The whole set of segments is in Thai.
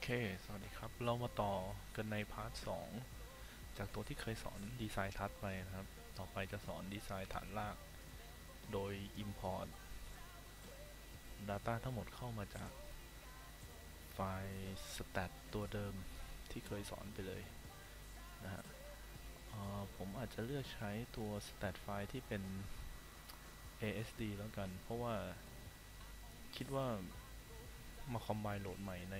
เคสวัสดีครับเรามาต่อกันในพาร์ท2จากตัวที่เคยสอนดีไซน์ทัชไปนะครับต่อไปจะสอนดีไซน์ฐานรากโดย Import Data ทั้งหมดเข้ามาจากไฟล์ stat ตัวเดิมที่เคยสอนไปเลยนะฮะผมอาจจะเลือกใช้ตัว stat ไฟล์ที่เป็น ASD แล้วกันเพราะว่าคิดว่ามาคอมไบน์โหลดใหม่ใน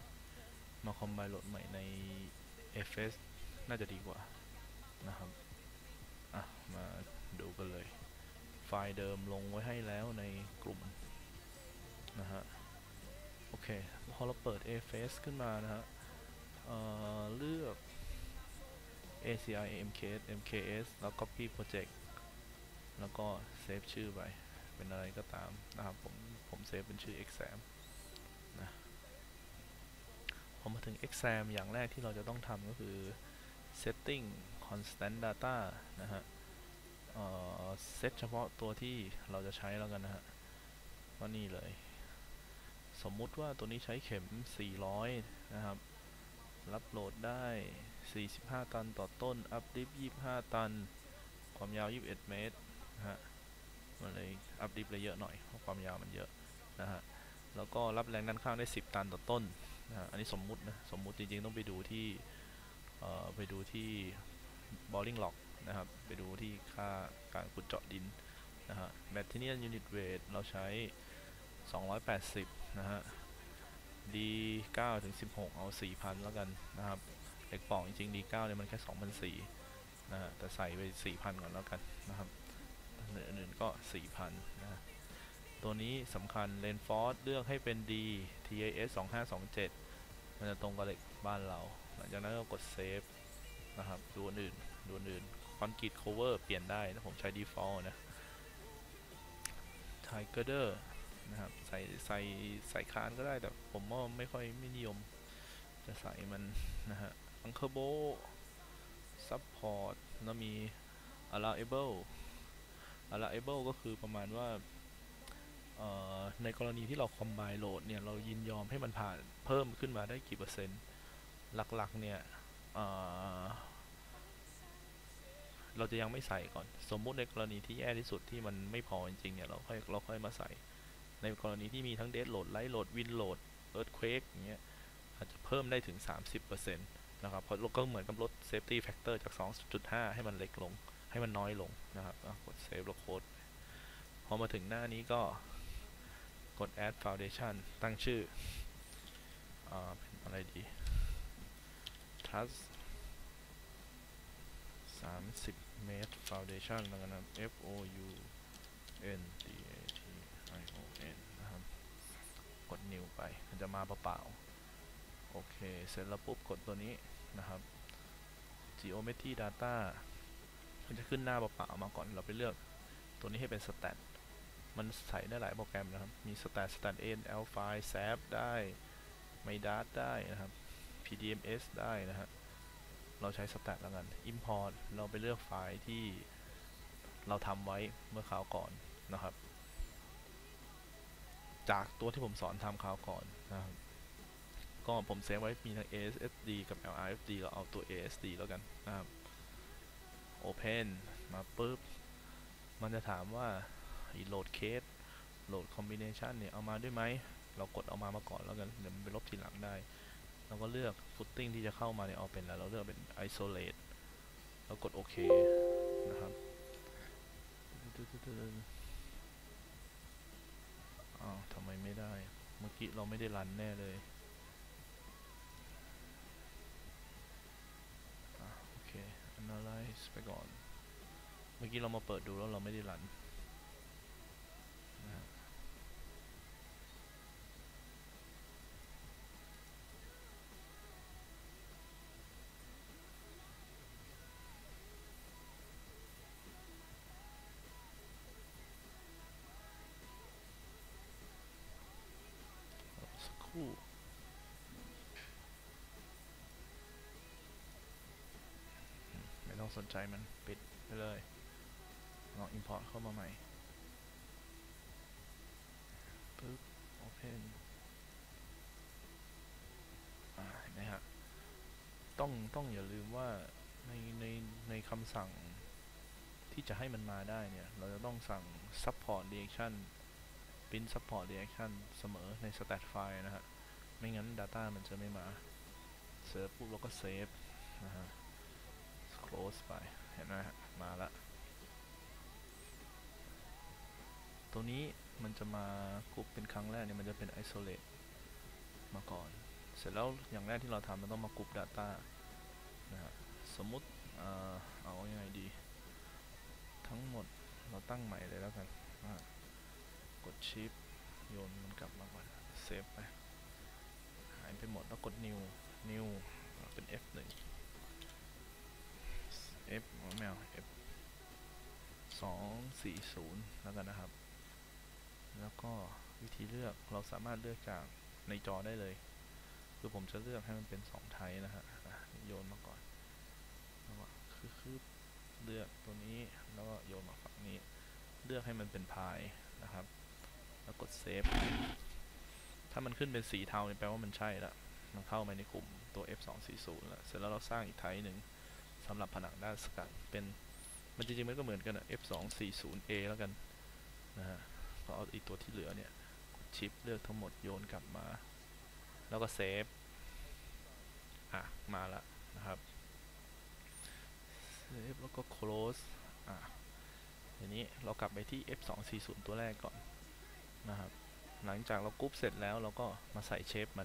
Afes น่าจะดีกว่านะครับมาดูกันเลยไฟล์เดิมลงไว้ให้แล้วในกลุ่มนะฮะโอเคพอเราเปิด Afes ขึ้นมานะฮะเลือก ACI MKS แล้ว Copy Project แล้วก็เซฟชื่อไปเป็นอะไรก็ตามนะครับผมเซฟเป็นชื่อ exam นะพอมาถึง exam อย่างแรกที่เราจะต้องทำก็คือ setting constant data นะฮะเซตเฉพาะตัวที่เราจะใช้แล้วกันนะฮะว่านี่เลยสมมุติว่าตัวนี้ใช้เข็ม400นะครับรับโหลดได้45ตันต่อต้นอัพดิฟ25ตันความยาว21เมตรนะฮะมันเลยอัพดิฟเลยเยอะหน่อยเพราะความยาวมันเยอะนะฮะแล้วก็รับแรงด้านข้างได้10ตันต่อต้นนะฮะอันนี้สมมุตินะสมมุติจริงๆต้องไปดูที่boring log นะครับไปดูที่ค่าการขุดเจาะดินนะฮะ Material Unit Weight เราใช้280นะฮะ D 9ถึง16เอา 4,000 แล้วกันนะครับเหล็กปอกจริงๆ D 9เนี่ยมันแค่ 2,400นะฮะแต่ใส่ไป 4,000 ก่อนแล้วกันนะครับอื่นๆก็ 4,000นะตัวนี้สำคัญ Reinforce เลือกให้เป็น D TAS 2527มันจะตรงกับเหล็กบ้านเราหลังจากนั้นก็กด Save นะครับดูอื่นคอนกรีต cover เปลี่ยนได้นะผมใช้ default นะ Tiger นะครับใส่คานก็ได้แต่ผมว่าไม่นิยมจะใส่มันนะฮะ Anchor Bolt Support แล้วมี Allowable ก็คือประมาณว่าในกรณีที่เรา combine load เนี่ยเรายินยอมให้มันผ่านเพิ่มขึ้นมาได้กี่เปอร์เซ็นต์หลักๆเนี่ยเราจะยังไม่ใส่ก่อนสมมุติในกรณีที่แย่ที่สุดที่มันไม่พอจริงๆเนี่ยเราค่อยมาใส่ในกรณีที่มีทั้ง dead load light load wind load earthquake อย่างเงี้ยอาจจะเพิ่มได้ถึง 30% นะครับเพราะเราก็เหมือนกับลด safety factor จาก 2.5 ให้มันเล็กลงให้มันน้อยลงนะครับกด save แล้วโค้ดพอมาถึงหน้านี้ก็กด add foundation ตั้งชื่อเป็นอะไรดี Truss 30 เมตร foundation แล้วกันนะ FOUNDATION นะครับกด new ไปมันจะมาเปล่าๆโอเคเสร็จแล้วปุ๊บกดตัวนี้นะครับ geometry data มันจะขึ้นหน้าเปล่าๆมาก่อนเราไปเลือกตัวนี้ให้เป็น stat มันใส่ได้หลายโปรแกรมนะครับมี stat NL file SAP ได้ไม่ดัดได้นะครับ PDMS ได้นะฮะเราใช้ stat แล้วกัน import เราไปเลือกไฟล์ที่เราทำไว้เมื่อคราวก่อนนะครับจากตัวที่ผมสอนทำคราวก่อนนะครับก็ผมเซฟไว้มีทั้ง ASD กับ LRFD เราเอาตัว ASD แล้วกันนะครับ Open มาปุ๊บมันจะถามว่าโหลดเคสโหลดคอมบิเนชันเนี่ยเอามาด้วยไหมเรากดเอามาก่อนแล้วกันเดี๋ยวมันไปลบทีหลังได้เราก็เลือก footing ที่จะเข้ามาเนี่ยเอาเป็นแล้วเราเลือกเป็น isolate แล้วกดโอเคนะครับทำไมไม่ได้เมื่อกี้เราไม่ได้รันแน่เลยโอเค analyze ไปก่อนเมื่อกี้เรามาเปิดดูแล้วเราไม่ได้รันนะสักครู่ไม่ต้องสนใจมันปิดไปเลยลอง import เข้ามาใหม่ปึ๊บ open ต้องอย่าลืมว่าในในในคำสั่งที่จะให้มันมาได้เนี่ยเราจะต้องสั่ง support reaction print support reaction เสมอใน stat file นะฮะไม่งั้น data มันจะไม่มาเสร็จปุ๊บเราก็เซฟนะฮะ close ไปเห็นไหมฮะมาละตัวนี้มันจะมากรุ๊ปเป็นครั้งแรกเนี่ยมันจะเป็น isolate มาก่อนเสร็จแล้วอย่างแรกที่เราทำเราต้องมากรุ๊ป data นะฮะสมมุติเอายังไงดีทั้งหมดเราตั้งใหม่เลยแล้วกันกด shift โยนมันกลับมาก่อนเซฟไปหายไปหมดแล้วกด new เป็น F1 F ไม่เอา F 240แล้วกันนะครับแล้วก็วิธีเลือกเราสามารถเลือกจากในจอได้เลยคือผมจะเลือกให้มันเป็น2ไทป์นะฮะโยนมาก่อนแล้วก็คือเลือกตัวนี้แล้วก็โยนมาฝั่งนี้เลือกให้มันเป็นพายนะครับแล้วกดเซฟถ้ามันขึ้นเป็นสีเทาเนี่ยแปลว่ามันใช่ละมันเข้ามาในกลุ่มตัว F240 แล้วเสร็จแล้วเราสร้างอีกไทป์หนึ่งสำหรับผนังด้านสกัดเป็นมันจริงๆมันก็เหมือนกันนะ F240A แล้วกันนะฮะก็เอาอีกตัวที่เหลือเนี่ยกดชิปเลือกทั้งหมดโยนกลับมาแล้วก็เซฟมาแล้วนะครับเซฟแล้วก็ close ทีนี้เรากลับไปที่ F240 ตัวแรกก่อนนะครับหลังจากเรากรุ๊ปเสร็จแล้วเราก็มาใส่เชฟมัน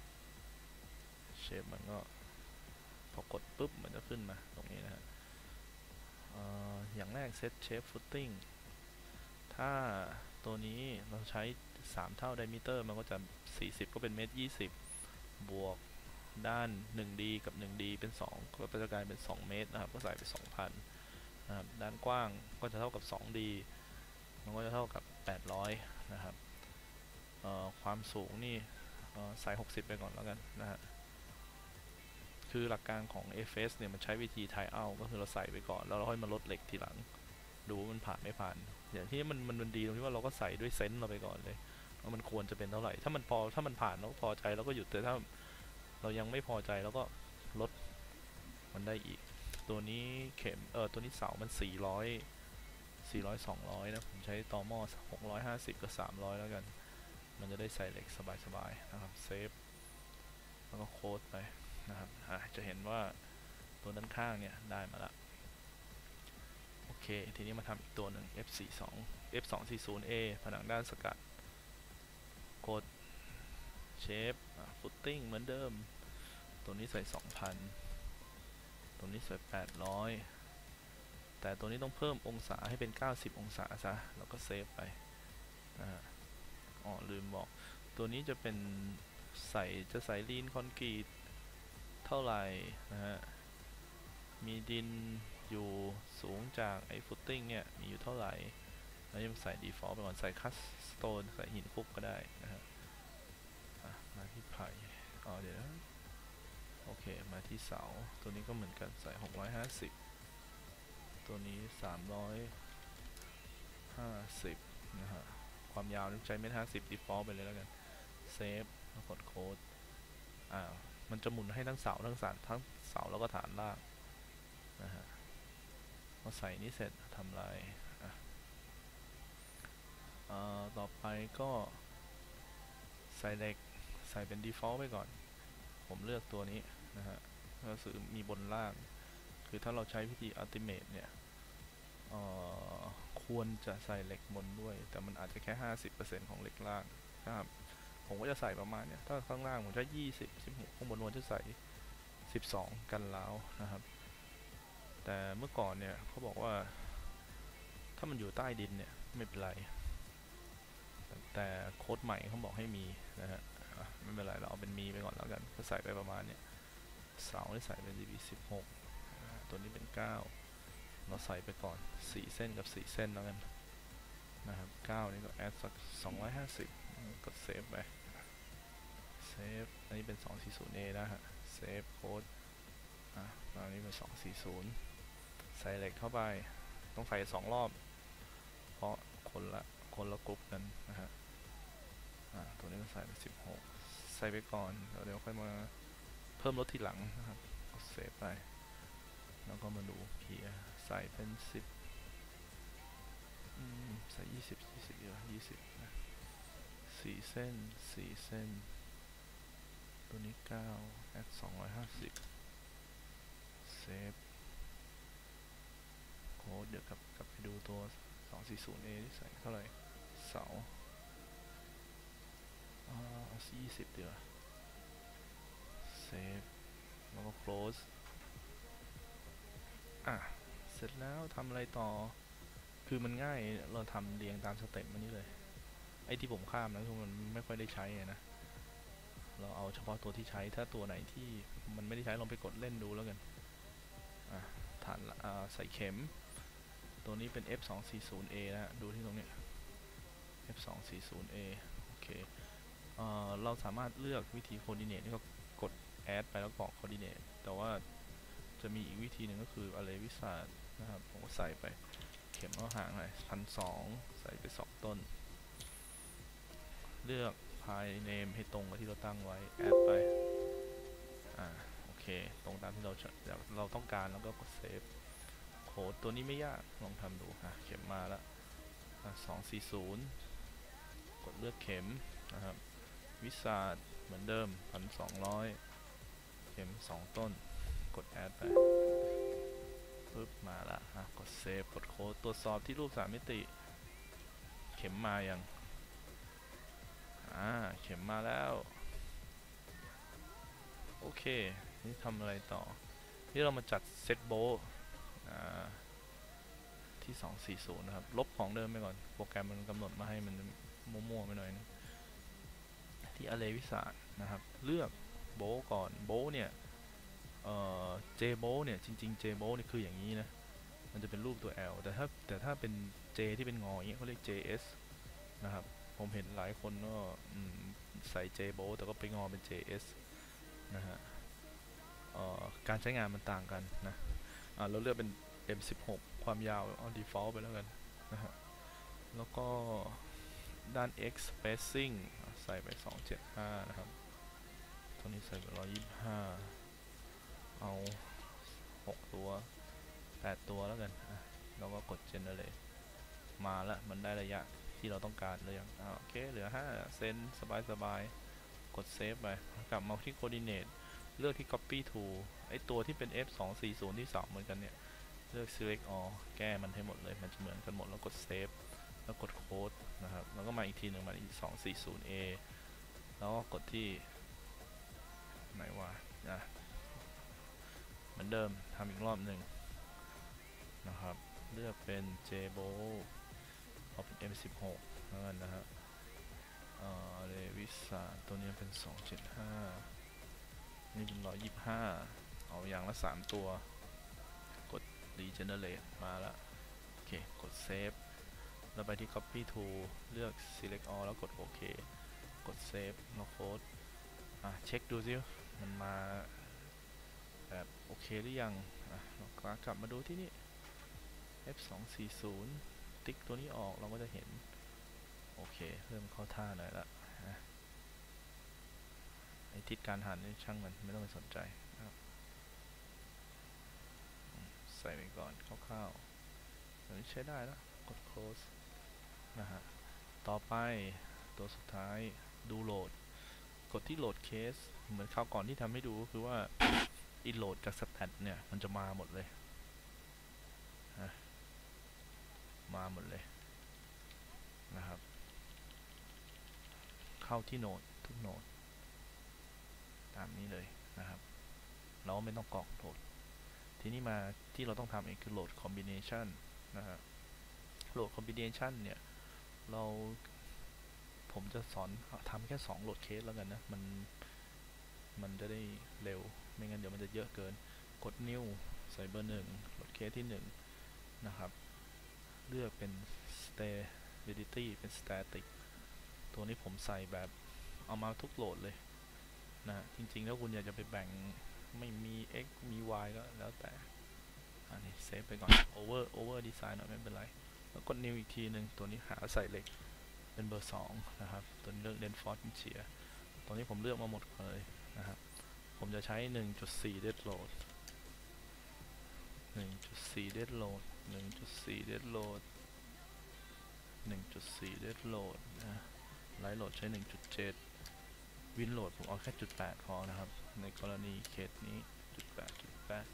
ก็พอกดปุ๊บมันจะขึ้นมาตรงนี้นะฮะอย่างแรกเซตเชฟฟุตติ้งถ้าตัวนี้เราใช้3เท่าไดมิเตอร์มันก็จะ40ก็เป็นเมตร20บวกด้าน 1D กับ 1D เป็น2ก็จะกลายเป็น2เมตรนะครับก็ใส่ไป 2,000 นะครับด้านกว้างก็จะเท่ากับ 2D มันก็จะเท่ากับ800นะครับความสูงนี่ใส่60ไปก่อนแล้วกันนะฮะคือหลักการของ Afes เนี่ยมันใช้วิธี tie out ก็คือเราใส่ไปก่อนแล้วเราค่อยมาลดเหล็กทีหลังดูมันผ่านไม่ผ่านอย่างที่มันดีตรงที่ว่าเราก็ใส่ด้วยเซนส์เราไปก่อนเลยว่ามันควรจะเป็นเท่าไหร่ถ้ามันผ่านเราพอใจเราก็หยุดแต่ถ้าเรายังไม่พอใจเราก็ลดมันได้อีกตัวนี้เข็มตัวนี้เสามัน400 200นะผมใช้ตอหม้อ650กับ300แล้วกันมันจะได้ใส่เหล็กสบายๆนะครับเซฟแล้วก็โค้ดไปนะครับจะเห็นว่าตัวด้านข้างเนี่ยได้มาละโอเคทีนี้มาทำอีกตัวหนึ่ง F240A ผนังด้านสกัดกดเชฟฟุตติ้งเหมือนเดิมตัวนี้ใส่ 2,000 ตัวนี้ใส่ 800แต่ตัวนี้ต้องเพิ่มองศาให้เป็น90องศาซะแล้วก็เซฟไปลืมบอกตัวนี้จะเป็นจะใส่ลีนคอนกรีตเท่าไหร่นะฮะมีดินอยู่สูงจากไอ้ฟุตติ้งเนี่ยมีอยู่เท่าไหร่แล้วยังใส่ default ไปก่อนใส่คัสสโตนใส่หินคุกก็ได้นะฮะมาที่ไผ่เดี๋ยวโอเคมาที่เสาตัวนี้ก็เหมือนกันใส่650ตัวนี้350นะฮะความยาวใช้เมตร50 default ไปเลยแล้วกันเซฟแล้วกดโค้ดมันจะหมุนให้ทั้งเสาทั้งเสาแล้วก็ฐานรากนะฮะพอใส่นี้เสร็จทำลายต่อไปก็ใส่เหล็กใส่เป็น default ไปก่อนผมเลือกตัวนี้นะฮะก็คือมีบนล่างคือถ้าเราใช้วิธี ultimate เนี่ยควรจะใส่เหล็กบนด้วยแต่มันอาจจะแค่ 50% ของเหล็กล่างนะครับผมก็จะใส่ประมาณเนี้ยถ้าข้างล่างผมใช้20 16ข้างบนผมจะใส่12กันล้าวนะครับแต่เมื่อก่อนเนี่ยเขาบอกว่าถ้ามันอยู่ใต้ดินเนี่ยไม่เป็นไรแต่โค้ดใหม่เขาบอกให้มีนะฮะไม่เป็นไรเราเอาเป็นมีไปก่อนแล้วกันก็ใส่ไปประมาณเนี้ยเสาที่ใส่เป็น DB16 ตัวนี้เป็น9เราใส่ไปก่อน4เส้นกับ4เส้นแล้วกันนะครับ9นี่ก็แอดสัก250กดเซฟไปเซฟอันนี้เป็น 240A นะฮะเซฟโค้ดตอนนี้เป็น240ใส่เหล็กเข้าไปต้องใส่2รอบเพราะคนละกรุ๊ปกันนะฮะตัวนี้ก็ใส่ไป16ใส่ไปก่อนเดี๋ยวค่อยมาเพิ่มลดทีหลังนะครับเซฟไปแล้วก็มาดูเพียใส่เป็น10ใส่20เดียว20นะ4 เส้นตัวนี้9แอด250เซฟโค้ดเดี๋ยวกลับไปดูตัว 240A ที่ใส่เท่าไหร่เสา20เดียวเซฟแล้วก็ close เสร็จแล้วทำอะไรต่อคือมันง่ายเราทำเรียงตามสเต็ปมันนี่เลยไอ้ที่ผมข้ามนะคือมันไม่ค่อยได้ใช้นะเราเอาเฉพาะตัวที่ใช้ถ้าตัวไหนที่มันไม่ได้ใช้ลองไปกดเล่นดูแล้วกันฐานใส่เข็มตัวนี้เป็น F240A นะดูที่ตรงนี้ F240A โอเคเราสามารถเลือกวิธีโคดิเนตนี่ก็กด add ไปแล้วกรอกโคดิเนตแต่ว่าจะมีอีกวิธีหนึ่งก็คืออะไรวิสานะครับผมก็ใส่ไปเข็มเอาห่างหน่อย1,200ใส่ไป2 ต้นเลือก file name ให้ตรงกับที่เราตั้งไว้ add ไปโอเคตรงตามที่เราต้องการแล้วก็กด save โค้ดตัวนี้ไม่ยากลองทำดูเข็มมาแล้ว240กดเลือกเข็มนะครับวิสาเหมือนเดิม1,200เข็ม2 ต้นกด add ไปปึ๊บมาละกดเซฟกดโค้ดตรวจสอบที่รูป3 มิติเข็มมายังเข็มมาแล้วโอเคนี่ทำอะไรต่อที่เรามาจัดเซตโบที่240นะครับลบของเดิมไปก่อนโปรแกรมมันกำหนดมาให้มันมั่วๆไปหน่อยนึงที่อะไรวิสานะครับเลือกโบก่อนโบเนี่ยJ โบเนี่ยจริงๆ J โบนี่คืออย่างนี้นะมันจะเป็นรูปตัว L แต่ถ้าเป็น J ที่เป็นงออย่างเงี้ยเขาเรียก JS นะครับผมเห็นหลายคนก็ใส่ J โบแต่ก็ไปงอเป็น JS นะฮะการใช้งานมันต่างกันนะเราเลือกเป็น M16 ความยาวเอา default ไปแล้วกันนะฮะแล้วก็ด้าน X spacing ใส่ไป275นะครับตัวนี้ใส่ไป125เอา6 ตัว8 ตัวแล้วกันแล้วก็กด generate มาแล้วมันได้ระยะที่เราต้องการเลยอย่างโอเคเหลือ5 เซนสบายกด save ไปกลับมาที่ coordinate เลือกที่ copy to ไอตัวที่เป็น F240 ที่2เหมือนกันเนี่ยเลือก select all แก้มันให้หมดเลยมันจะเหมือนกันหมดแล้วกด save แล้วกด code นะครับแล้วก็มาอีกทีหนึ่งมาอีก 240A แล้วก็กดที่ไหนวะเหมือนเดิมทำอีกรอบหนึ่งนะครับเลือกเป็น JBO เอาเป็น M16 แล้วกันนะฮะเลวิสาตัวนี้เป็น275นี่เป็น125เอาอย่างละ3 ตัวกด regenerate มาแล้วโอเคกด save แล้วไปที่ copy to เลือก select all แล้วกดโอเคกด save แล้วโค้ดเช็คดูซิมันมาแบบโอเคหรือยังเรากลับมาดูที่นี่ F240 ติ๊กตัวนี้ออกเราก็จะเห็นโอเคเริ่มเข้าท่าหน่อยละไอทิศการหันนี่ช่างมันไม่ต้องไปสนใจใส่ไปก่อนคร่าวๆตัวนี้ใช้ได้แล้วกด close นะฮะต่อไปตัวสุดท้ายดูโหลดกดที่โหลดเคสเหมือนคราวก่อนที่ทำให้ดูก็คือว่าอินโหลดจากสแตทเนี่ยมันจะมาหมดเลยมาหมดเลยนะครับเข้าที่โหนดทุกโหนดตามนี้เลยนะครับเราไม่ต้องกรอกโหลดทีนี้มาที่เราต้องทำเองคือโหลดคอมบิเนชันนะฮะโหลดคอมบิเนชันเนี่ยผมจะสอนทำแค่2โหลดเคสแล้วกันนะมันจะได้เร็วไม่งั้นเดี๋ยวมันจะเยอะเกินกด new ใส่เบอร์1โหลดเคสที่1นะครับเลือกเป็น stability เป็น static ตัวนี้ผมใส่แบบเอามาทุกโหลดเลยนะจริงๆถ้าคุณอยากจะไปแบ่งไม่มี x มี y ก็แล้วแต่อันนี้เซฟไปก่อน over design หน่อยไม่เป็นไรแล้วกด new อีกทีหนึ่งตัวนี้หาใส่เหล็กเป็นเบอร์2นะครับตัวนี้เลือก reinforce เฉียตัวนี้ผมเลือกมาหมดเลยนะครับผมจะใช้ 1.4 dead load 1.4 dead load 1.4 dead load 1.4 dead load นะไลท์โหลดใช้ 1.7 วินโหลดผมเอาแค่ 0.8 พอนะครับในกรณีเคสนี้ 0.8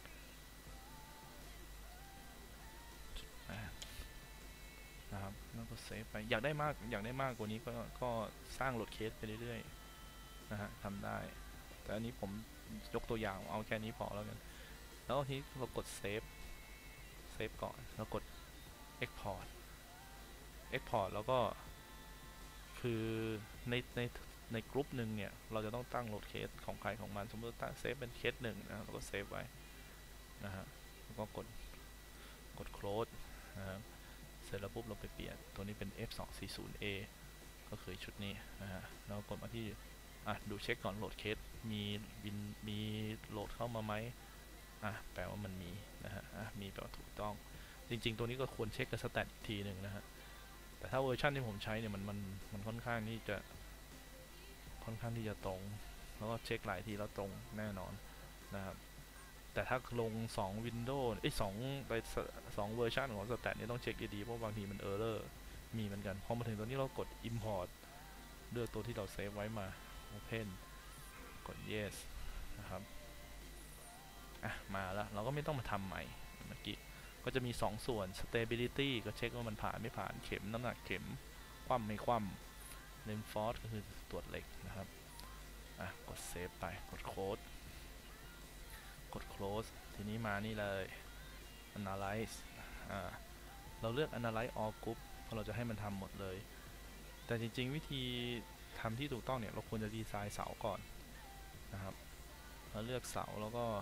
นะครับแล้วก็เซฟไปอยากได้มากกว่านี้ก็สร้างโหลดเคสไปเรื่อยๆนะฮะทำได้แต่อันนี้ผมยกตัวอย่างเอาแค่นี้พอแล้วกันแล้วทีนี้เรากดเซฟก่อนแล้วกด Export แล้วก็คือในกลุ่มหนึ่งเนี่ยเราจะต้องตั้งโหลดเคสของใครของมันสมมติตั้งเซฟเป็นเคสหนึ่งนะเราก็เซฟไว้นะฮะแล้วก็กด close นะครับเสร็จแล้วปุ๊บเราไปเปลี่ยนตัวนี้เป็น F240A ก็คือชุดนี้นะฮะแล้วกดมาที่ดูเช็คก่อนโหลดเคสมีโหลดเข้ามาไหมแปลว่ามันมีนะฮะมีแปลว่าถูกต้องจริงๆตัวนี้ก็ควรเช็คกับสแตทอีกทีหนึ่งนะฮะแต่ถ้าเวอร์ชันที่ผมใช้เนี่ยมันค่อนข้างที่จะตรงแล้วก็เช็คหลายทีแล้วตรงแน่นอนนะครับแต่ถ้าลง2 Windows 2เวอร์ชันของสแตทนี่ต้องเช็คดีๆเพราะบางทีมันเออร์เรอร์มีเหมือนกันพอมาถึงตัวนี้เรากด Import เลือกตัวที่เราเซฟไว้มา Open กด Yes นะครับมาแล้วเราก็ไม่ต้องมาทำใหม่เมื่อกี้ก็จะมี2ส่วน Stability ก็เช็คว่ามันผ่านไม่ผ่านเข็มน้ำหนักเข็มคว่ำไม่คว่ำ Reinforce ก็คือตรวจเหล็กนะครับกดเซฟไปกด close ทีนี้มานี่เลย Analyze เราเลือก Analyze all group เพราะเราจะให้มันทำหมดเลยแต่จริงๆวิธีทำที่ถูกต้องเนี่ยเราควรจะดีไซน์เสาก่อนนะครับเราเลือกเสาแล้วก็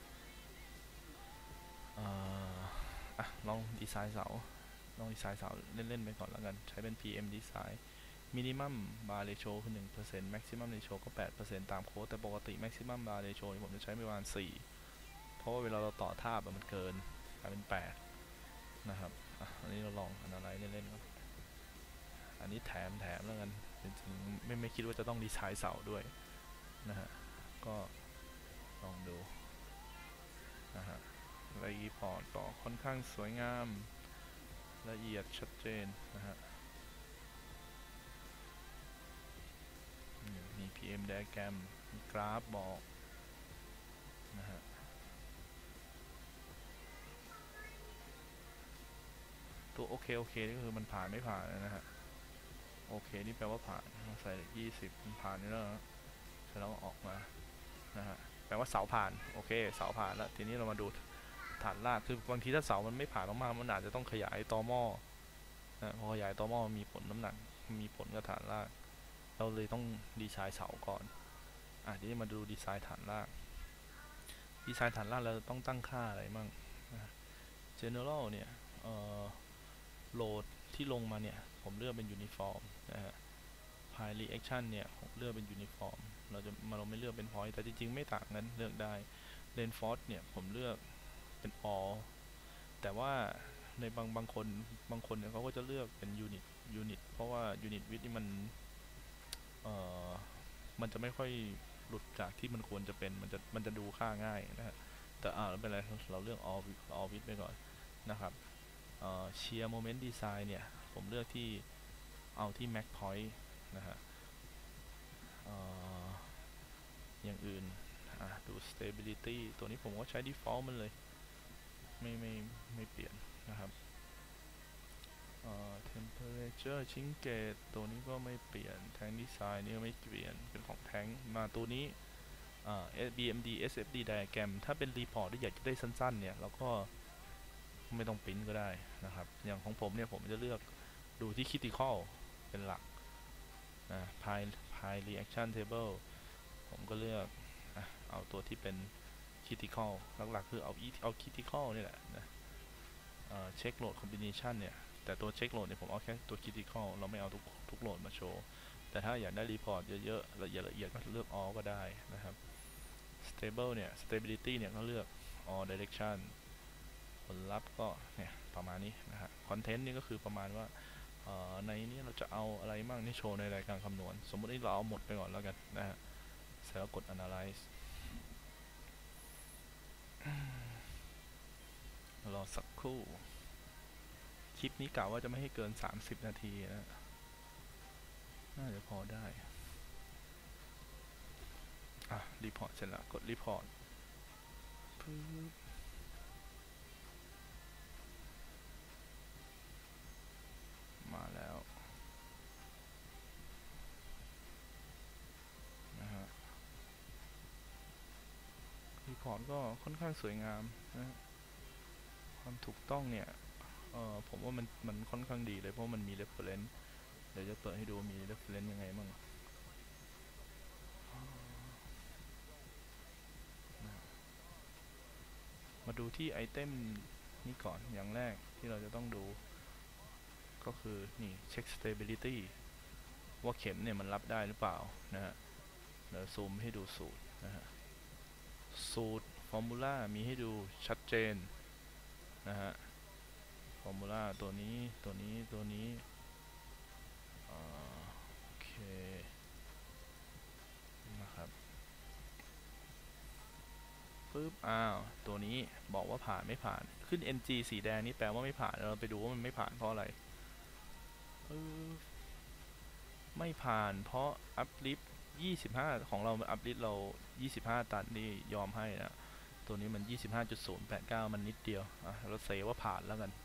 ลองดีไซน์เสาเล่นๆไปก่อนแล้วกันใช้เป็น PM Design Minimum Bar Ratio คือ 1% Maximum Ratio ก็ 8% ตามโค้ดแต่ปกติ Maximum Bar Ratio ผมจะใช้ประมาณ 4เพราะว่าเวลาเราต่อท่ามันเกินกลายเป็น 8นะครับอันนี้เราลองอะไรเล่นๆครับอันนี้แถมแล้วกันจริงๆไม่คิดว่าจะต้องดีไซน์เสาด้วยนะฮะก็ลองดูนะฮะรีพอร์ตต่อค่อนข้างสวยงามละเอียดชัดเจนนะฮะมี PM diagram มีกราฟบอกนะฮะตัวโอเคนี่คือมันผ่านไม่ผ่านนะฮะโอเคนี่แปลว่าผ่านใส่20มันผ่านนี่แล้วแล้วออกมานะฮะแปลว่าเสาผ่านโอเคเสาผ่านแล้วทีนี้เรามาดูฐานรากคือบางทีถ้าเสามันไม่ผ่านมากๆมันอาจจะต้องขยายตอหม้อพอขยายตอหม้อมีผลน้ำหนักมีผลกับฐานรากเราเลยต้องดีไซน์เสาก่อนทีนี้มาดูดีไซน์ฐานรากเราต้องตั้งค่าอะไรมั่ง General เนี่ยโหลดที่ลงมาเนี่ยผมเลือกเป็น Uniform นะฮะ Pi Reaction เนี่ยผมเลือกเป็น Uniform เราไม่เลือกเป็น Point แต่จริงๆไม่ต่างกันเลือกได้ Reinforce เนี่ยผมเลือกเป็น All แต่ว่าในบางคนเนี่ยเขาก็จะเลือกเป็น Unit เพราะว่า Unit Width นี่มันจะไม่ค่อยหลุดจากที่มันควรจะเป็นมันจะดูค่าง่ายนะฮะแต่ไม่เป็นไรเราเลือก all width ไปก่อนนะครับShear Moment Design เนี่ยผมเลือกที่เอาที่ Max Point นะฮะอย่างอื่นดู Stability ตัวนี้ผมก็ใช้ Default มันเลยไม่เปลี่ยนนะครับTemperature ชิงเกตตัวนี้ก็ไม่เปลี่ยน Tank Design นี่ก็ไม่เปลี่ยนเป็นของ Tank มาตัวนี้BMD SFD Diagram ถ้าเป็น Report ที่อยากจะได้สั้นๆเนี่ยเราก็ไม่ต้องปริ้นก็ได้นะครับอย่างของผมเนี่ยผมจะเลือกดูที่ Critical เป็นหลักPi Reaction Table ผมก็เลือกเอาตัวที่เป็น Critical หลักๆคือเอา Critical นี่แหละนะเช็คโหลด Combination เนี่ยแต่ตัวเช็คโหลดเนี่ยผมเอาแค่ตัว Critical เราไม่เอาทุกโหลดมาโชว์แต่ถ้าอยากได้ Report เยอะๆละเอียดก็เลือก All ก็ได้นะครับ Stable เนี่ย Stability เนี่ยก็เลือก All Direction ผลลัพธ์ก็เนี่ยประมาณนี้นะฮะคอนเทนต์นี่ก็คือประมาณว่าในนี้เราจะเอาอะไรบ้างที่โชว์ในรายการคำนวณสมมตินี่เราเอาหมดไปก่อนแล้วกันนะฮะเสร็จแล้วกด analyze รอสักครู่คลิปนี้กล่าวว่าจะไม่ให้เกิน30 นาทีนะน่าจะพอได้รีพอร์ตเสร็จแล้วกดรีพอร์ตมาแล้วนะฮะรีพอร์ตก็ค่อนข้างสวยงามนะความถูกต้องเนี่ยผมว่ามันค่อนข้างดีเลยเพราะมันมี reference เดี๋ยวจะเปิดให้ดูมี reference ยังไงบ้างมาดูที่ไอเทมนี้ก่อนอย่างแรกที่เราจะต้องดูก็คือนี่ check stability ว่าเข็มเนี่ยมันรับได้หรือเปล่านะฮะเดี๋ยวซูมให้ดูสูตรนะฮะสูตรฟอร์มูล่ามีให้ดูชัดเจนนะฮะฟอร์มูล่าตัวนี้โอเคนะครับปึ๊บตัวนี้บอกว่าผ่านไม่ผ่านขึ้น NG สีแดงนี่แปลว่าไม่ผ่านเราไปดูว่ามันไม่ผ่านเพราะอะไรไม่ผ่านเพราะอัพลิฟต์25ของเราอัพลิฟต์เรา25ตันนี่ยอมให้นะตัวนี้มัน 25.089 มันนิดเดียวเราเซว่าผ่านแล้วกัน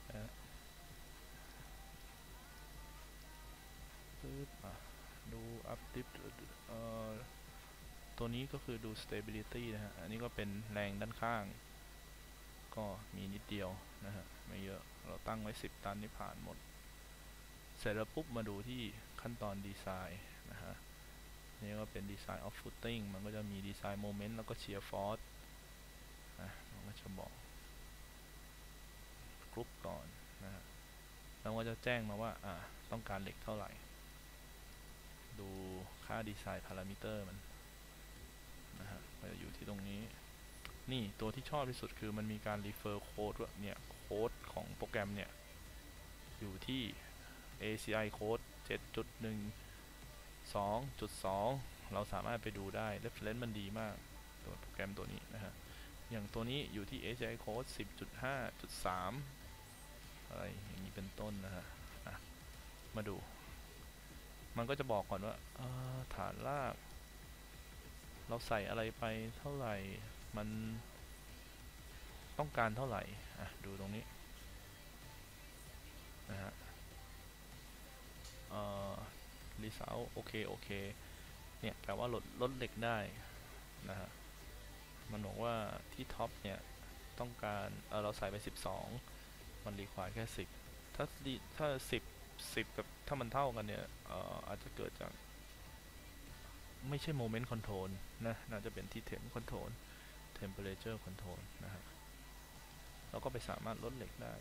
ปึ๊บดูอัพลิฟต์ตัวนี้ก็คือดู stability นะฮะอันนี้ก็เป็นแรงด้านข้างก็มีนิดเดียวนะฮะไม่เยอะเราตั้งไว้10ตันนี่ผ่านหมดเสร็จแล้วปุ๊บมาดูที่ขั้นตอนดีไซน์นะฮะนี่ก็เป็นดีไซน์ of footing มันก็จะมีดีไซน์ moment แล้วก็ shear force มันก็จะบอกกรุ๊ปก่อนนะฮะแล้วก็จะแจ้งมาว่าต้องการเหล็กเท่าไหร่ดูค่าดีไซน์พารามิเตอร์มันนะฮะก็จะอยู่ที่ตรงนี้นี่ตัวที่ชอบที่สุดคือมันมีการ refer code ว่าเนี่ยโค้ดของโปรแกรมเนี่ยอยู่ที่ ACI code 7.1.2.2 เราสามารถไปดูได้ reference มันดีมากตัวโปรแกรมตัวนี้นะฮะอย่างตัวนี้อยู่ที่ ACI code 10.5.3 อะไรอย่างนี้เป็นต้นนะฮะมาดูมันก็จะบอกก่อนว่าฐานรากเราใส่อะไรไปเท่าไหร่มันต้องการเท่าไหร่ดูตรงนี้นะฮะรีเซลโอเคเนี่ยแปลว่าลดเหล็กได้นะฮะมันบอกว่าที่ท็อปเนี่ยต้องการเราใส่ไป12มันรีควายแค่10ถ้า10กับถ้ามันเท่ากันเนี่ยอาจจะเกิดจากไม่ใช่โมเมนต์คอนโทรลนะน่าจะเป็นที่เทมคอนโทรลtemperature control นะฮะเราก็ไปสามารถลดเหล็กได้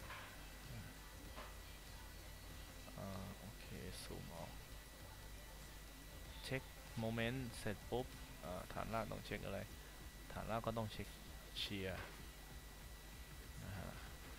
โอเคซูมออกเช็คโมเมนต์เสร็จปุ๊บฐานรากต้องเช็คอะไรฐานรากก็ต้องเช็คเชียร์นะฮะ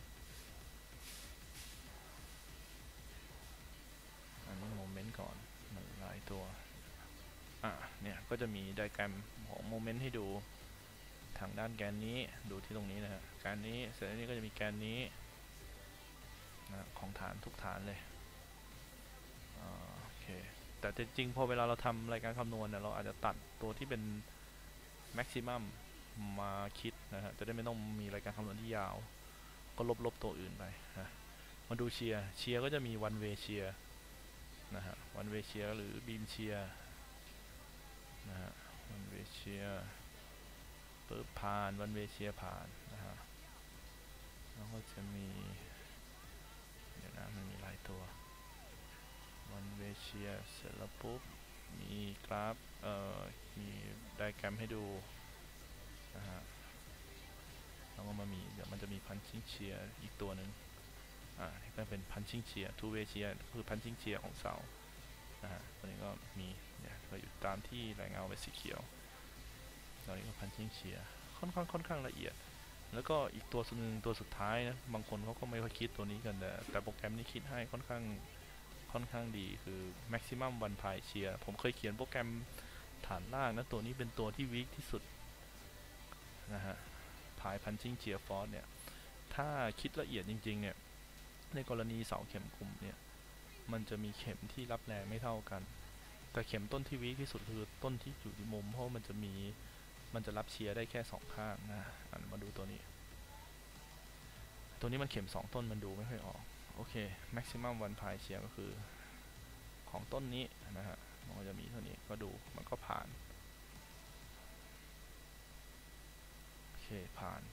อันนี้โมเมนต์ก่อนมันหลายตัวเนี่ยก็จะมีไดอะแกรมของโมเมนต์ให้ดูทางด้านแกนนี้ดูที่ตรงนี้นะฮะแกนนี้เสร็จแล้วนี้ก็จะมีแกนนี้นะของฐานทุกฐานเลยโอเคแต่จริงๆพอเวลาเราทำรายการคำนวณเนี่ยเราอาจจะตัดตัวที่เป็นแม็กซิมัมมาคิดนะฮะจะได้ไม่ต้องมีรายการคำนวณที่ยาวก็ลบตัวอื่นไปมาดูเชียร์ก็จะมีวันเวเชียร์นะฮะวันเวเชียร์หรือบีมเชียร์นะฮะวันเวเชียร์ปึ๊บผ่านวันเวเชียร์ผ่านนะฮะแล้วก็จะมีเดี๋ยวนะมันมีหลายตัววันเวเชียร์เสร็จแล้วปุ๊บมีกราฟมีไดอะแกรมให้ดูนะฮะแล้วก็เดี๋ยวมันจะมีพันชิ่งเชียร์อีกตัวหนึ่งนี่ก็เป็นพันชิ่งเชียร์ทูเวเชียร์คือพันชิ่งเชียร์ของเสานะฮะตัวนี้ก็มีเนี่ยก็อยู่ตามที่รายงานไว้สีเขียวตัวนี้ก็พันชิ่งเชียร์ค่อนข้างละเอียดแล้วก็อีกตัวหนึ่งตัวสุดท้ายนะบางคนเขาก็ไม่ค่อยคิดตัวนี้กันแต่โปรแกรมนี้คิดให้ค่อนข้างดีคือ maximum one pi shear ผมเคยเขียนโปรแกรมฐานล่างนะตัวนี้เป็นตัวที่วีคที่สุดนะฮะพาย punching gear force เนี่ยถ้าคิดละเอียดจริงๆเนี่ยในกรณีเสาเข็มกลุ่มเนี่ยมันจะมีเข็มที่รับแรงไม่เท่ากันแต่เข็มต้นที่วีคที่สุดคือต้นที่อยู่ที่มุมเพราะมันจะรับเชียร์ได้แค่2ข้างนะมาดูตัวนี้มันเข็ม2ต้นมันดูไม่ค่อยออกโอเค maximum one pie shear ก็คือของต้นนี้นะฮะมันก็จะมีเท่านี้ก็ดูมันก็ผ่านโอเคผ่าน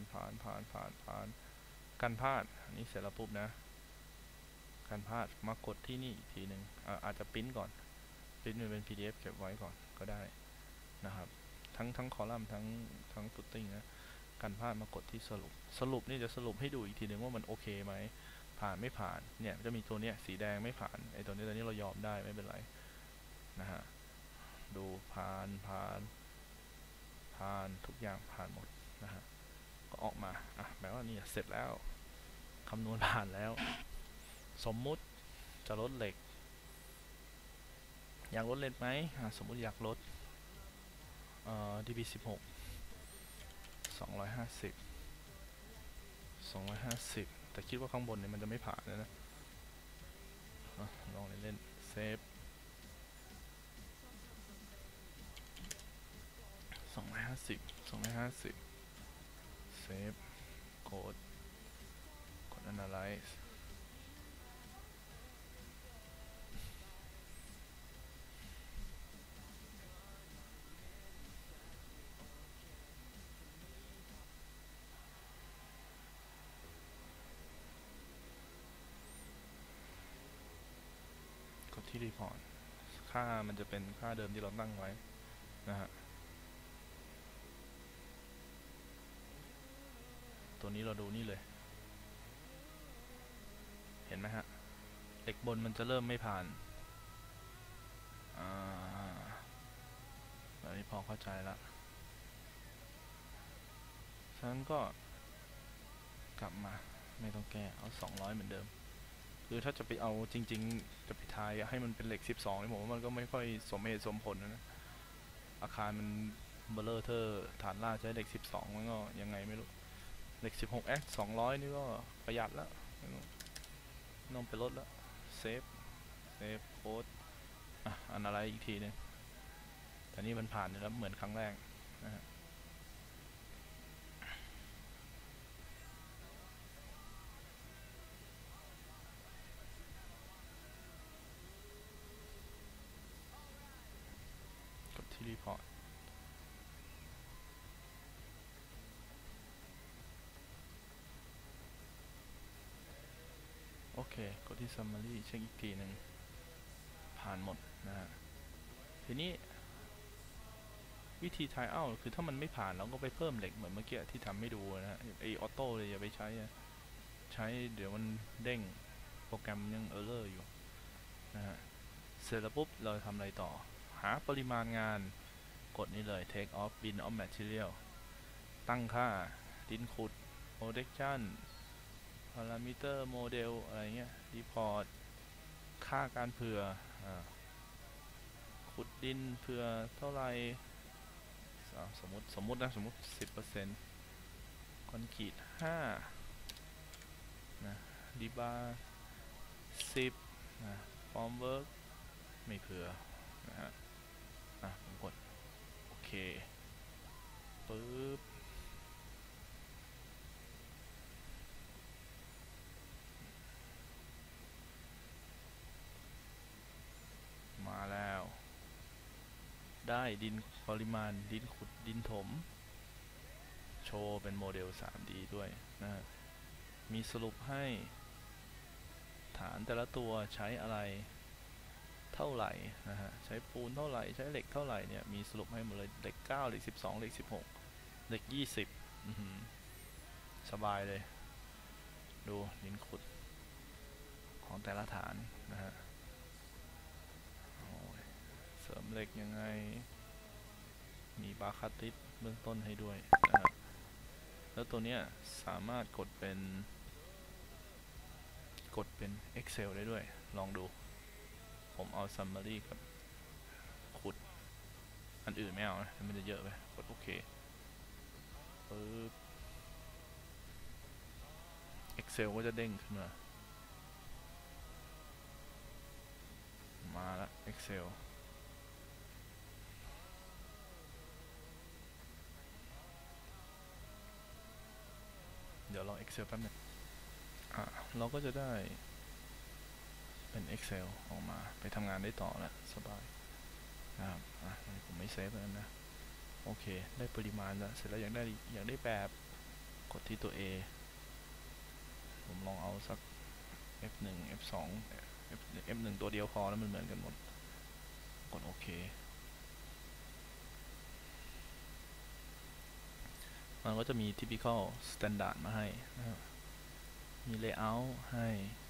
กันพลาดอันนี้เสร็จแล้วปุ๊บนะกันพลาดมากดที่นี่อีกทีหนึ่งอาจจะปริ้นก่อนปริ้นเป็น PDF เก็บไว้ก่อนก็ได้นะครับทั้งคอลัมน์ทั้งฟุตติ้งนะกันพลาดมากดที่สรุปนี่จะสรุปให้ดูอีกทีหนึ่งว่ามันโอเคไหมผ่านไม่ผ่านเนี่ยจะมีตัวเนี้ยสีแดงไม่ผ่านไอ้ตัวนี้เรายอมได้ไม่เป็นไรนะฮะดูผ่านทุกอย่างผ่านหมดนะฮะก็ออกมาแปลว่านี่เสร็จแล้วคำนวณผ่านแล้วสมมุติจะลดเหล็กอยากลดเหล็กไหมสมมุติอยากลดdb16 250แต่คิดว่าข้างบนเนี่ยมันจะไม่ผ่านนะลองเล่นเซฟ250เซฟกด analyzeกดที่ report ค่ามันจะเป็นค่าเดิมที่เราตั้งไว้นะฮะตัวนี้เราดูนี่เลยเห็นไหมฮะเหล็กบนมันจะเริ่มไม่ผ่านอันนี้พอเข้าใจละฉะนั้นก็กลับมาไม่ต้องแก้เอา200เหมือนเดิมคือถ้าจะไปเอาจริงๆจะไปทายให้มันเป็นเหล็ก12นี่ผมว่ามันก็ไม่ค่อยสมเหตุสมผลนะอาคารมันเบลเลอร์เทอร์ฐานล่างใช้เหล็ก12มันก็ยังไงไม่รู้เหล็ก16x 200นี่ก็ประหยัดแล้วน้องไปลดแล้วเซฟโค้ดอันอะไรอีกทีนึงแต่นี่มันผ่านแล้วเหมือนครั้งแรกนะฮะกดที่รีพอร์ตโอเคกดที่ summary เช็คอีกทีหนึ่งผ่านหมดนะฮะทีนี้วิธีทายเอาคือถ้ามันไม่ผ่านเราก็ไปเพิ่มเหล็กเหมือนเมื่อกี้ที่ทำให้ดูนะฮะไอออโต้เลยอย่าไปใช้เดี๋ยวมันเด้งโปรแกรมยังเออร์เลอร์อยู่นะฮะเสร็จแล้วปุ๊บเราทำอะไรต่อหาปริมาณงานกดนี่เลย take off bin of material ตั้งค่าดินขุด protection parameter model อะไรเงี้ย report ค่าการเผื่อขุดดินเผื่อเท่าไรสมมติ10%คอนกรีต5นะดีบาร์10นะฟอร์มเวิร์กไม่เผื่อนะฮะผมกดโอเคปึ๊บมาแล้วได้ดินปริมาณดินขุดดินถมโชว์เป็นโมเดล 3D ด้วยนะฮะมีสรุปให้ฐานแต่ละตัวใช้อะไรเท่าไหร่นะฮะใช้ปูนเท่าไหร่ใช้เหล็กเท่าไหร่เนี่ยมีสรุปให้หมดเลยเหล็ก9เหล็ก12เหล็ก16เหล็ก20สบายเลยดูดินขุดของแต่ละฐานนะฮะเสริมเหล็กยังไงมีบาคาติสเบื้องต้นให้ด้วยนะฮะแล้วตัวเนี้ยสามารถกดเป็น Excel ได้ด้วยลองดูผมเอา Summary กับขุดอันอื่นไม่เอานะมันจะเยอะไปกดโอเคปึ๊บ Excel ก็จะเด้งขึ้นมาแล้ว Excel เดี๋ยวลอง Excel แป๊บนึงเราก็จะได้เป็น Excel ออกมาไปทำงานได้ต่อแล้วสบายนะครับผมไม่เซฟแล้วนะโอเคได้ปริมาณแล้วเสร็จแล้วอยากได้แบบกดที่ตัว A ผมลองเอาสัก F1 F2 F1 ตัวเดียวพอแล้วมันเหมือนกันหมดกดโอเคมันก็จะมี typical standard มาให้นะครับมี layout ให้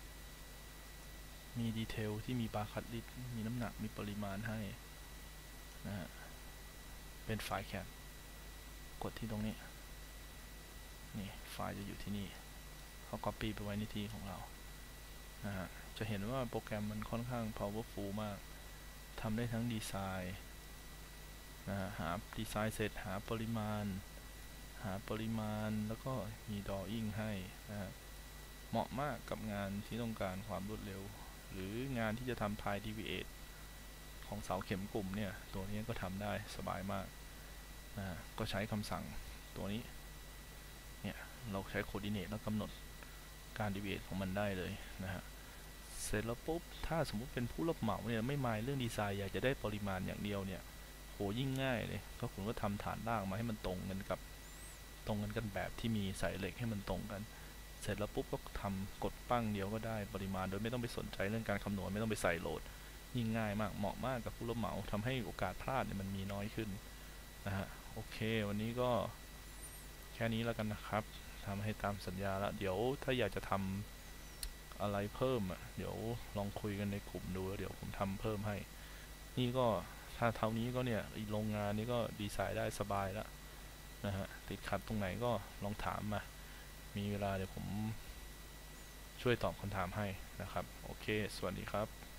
มีดีเทลที่มีบาร์คัดลิสต์มีน้ำหนักมีปริมาณให้นะฮะเป็นไฟล์แคปกดที่ตรงนี้นี่ไฟล์จะอยู่ที่นี่เขา copy ไปไว้ในที่ของเรานะฮะจะเห็นว่าโปรแกรมมันค่อนข้าง powerful มากทำได้ทั้งดีไซน์นะฮะหาดีไซน์เสร็จหาปริมาณแล้วก็มี drawing ให้นะฮะเหมาะมากกับงานที่ต้องการความรวดเร็วหรืองานที่จะทำ time deviate ของเสาเข็มกลุ่มเนี่ยตัวนี้ก็ทำได้สบายมากนะก็ใช้คำสั่งตัวนี้เนี่ยเราใช้ coordinate แล้วกำหนดการ deviate ของมันได้เลยนะฮะเสร็จแล้วปุ๊บถ้าสมมุติเป็นผู้รับเหมาเนี่ยไม่มายเรื่องดีไซน์อยากจะได้ปริมาณอย่างเดียวเนี่ยโหยิ่งง่ายเลยก็คุณก็ทำฐานล่างมาให้มันตรงกันแบบที่มีสายเหล็กให้มันตรงกันเสร็จแล้วปุ๊บก็ทำกดปั้งเดียวก็ได้ปริมาณโดยไม่ต้องไปสนใจเรื่องการคำนวณไม่ต้องไปใส่โหลดยิ่งง่ายมากเหมาะมากกับผู้รับเหมาทำให้โอกาสพลาดเนี่ยมันมีน้อยขึ้นนะฮะโอเควันนี้ก็แค่นี้แล้วกันนะครับทำให้ตามสัญญาแล้วเดี๋ยวถ้าอยากจะทำอะไรเพิ่มเดี๋ยวลองคุยกันในกลุ่มดูแล้วเดี๋ยวผมทำเพิ่มให้นี่ก็ถ้าเท่านี้ก็เนี่ยอีโรงงานนี้ก็ดีไซน์ได้สบายแล้วนะฮะติดขัดตรงไหนก็ลองถามมามีเวลาเดี๋ยวผมช่วยตอบคำถามให้นะครับโอเคสวัสดีครับ